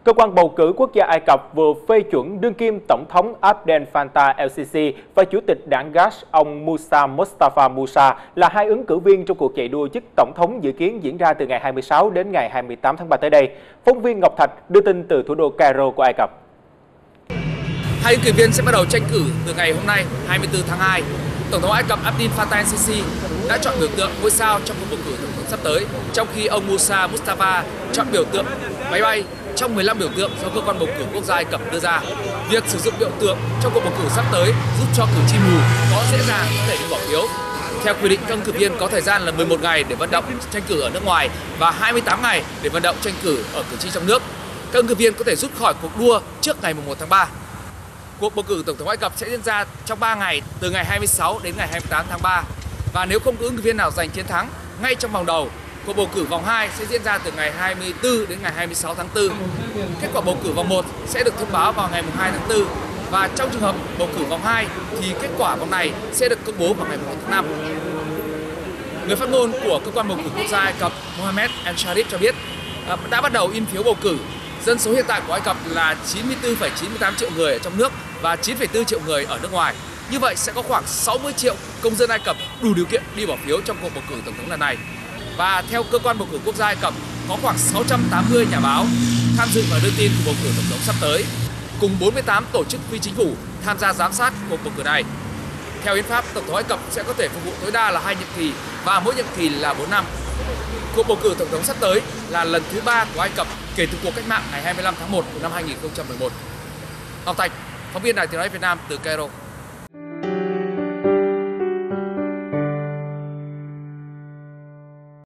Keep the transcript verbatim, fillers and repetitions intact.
Cơ quan bầu cử quốc gia Ai Cập vừa phê chuẩn đương kim Tổng thống Abdel Fattah el-Sisi và Chủ tịch đảng Gach ông Musa Mustafa Musa là hai ứng cử viên trong cuộc chạy đua chức Tổng thống dự kiến diễn ra từ ngày hai mươi sáu đến ngày hai mươi tám tháng ba tới đây. Phóng viên Ngọc Thạch đưa tin từ thủ đô Cairo của Ai Cập. Hai ứng cử viên sẽ bắt đầu tranh cử từ ngày hôm nay, hai mươi tư tháng hai. Tổng thống Ai Cập Abdel Fattah el-Sisi đã chọn biểu tượng ngôi sao trong cuộc bầu cử tổng thống sắp tới, trong khi ông Musa Mustafa chọn biểu tượng máy bay trong mười lăm biểu tượng do cơ quan bầu cử quốc gia Ai Cập đưa ra. Việc sử dụng biểu tượng trong cuộc bầu cử sắp tới giúp cho cử tri mù có dễ dàng có thể đi bỏ phiếu. Theo quy định, các ứng cử viên có thời gian là mười một ngày để vận động tranh cử ở nước ngoài và hai mươi tám ngày để vận động tranh cử ở cử tri trong nước. Các ứng cử viên có thể rút khỏi cuộc đua trước ngày mùng một tháng ba. Cuộc bầu cử tổng thống Ai Cập sẽ diễn ra trong ba ngày, từ ngày hai mươi sáu đến ngày hai mươi tám tháng ba. Và nếu không có ứng cử viên nào giành chiến thắng ngay trong vòng đầu, cuộc bầu cử vòng hai sẽ diễn ra từ ngày hai mươi tư đến ngày hai mươi sáu tháng tư. Kết quả bầu cử vòng một sẽ được thông báo vào ngày hai tháng tư. Và trong trường hợp bầu cử vòng hai thì kết quả vòng này sẽ được công bố vào ngày một tháng năm. Người phát ngôn của cơ quan bầu cử quốc gia Ai Cập Mohammed El-Sharif cho biết đã bắt đầu in phiếu bầu cử. Dân số hiện tại của Ai Cập là chín mươi tư phẩy chín mươi tám triệu người ở trong nước và chín phẩy bốn triệu người ở nước ngoài. Như vậy sẽ có khoảng sáu mươi triệu công dân Ai Cập đủ điều kiện đi bỏ phiếu trong cuộc bầu cử tổng thống lần này. Và theo cơ quan bầu cử quốc gia Ai Cập, có khoảng sáu trăm tám mươi nhà báo tham dự và đưa tin cuộc bầu cử tổng thống sắp tới, cùng bốn mươi tám tổ chức phi chính phủ tham gia giám sát cuộc bầu cử này. Theo hiến pháp, tổng thống Ai Cập sẽ có thể phục vụ tối đa là hai nhiệm kỳ và mỗi nhiệm kỳ là bốn năm. Cuộc bầu cử tổng thống sắp tới là lần thứ ba của Ai Cập kể từ cuộc cách mạng ngày hai mươi lăm tháng một năm hai nghìn không trăm mười một. Ngọc Thạch, phóng viên Đài Tiếng nói Việt Nam từ Cairo.